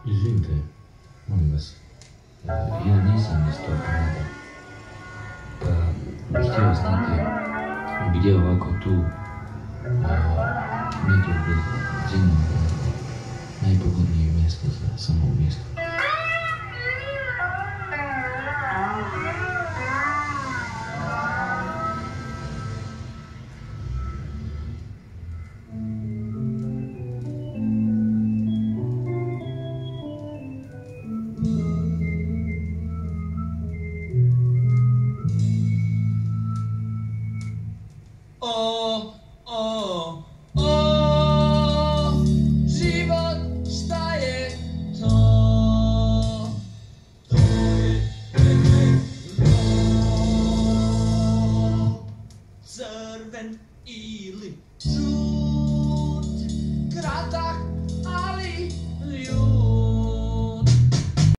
Izvinite, molim vas, ja nisam iz tog grada, pa bih htio znati gdje ovako tu, negdje u blizini, najpogodnije mjesto za samoubojstvo. Život, šta je to? To je crven ili žut, kratak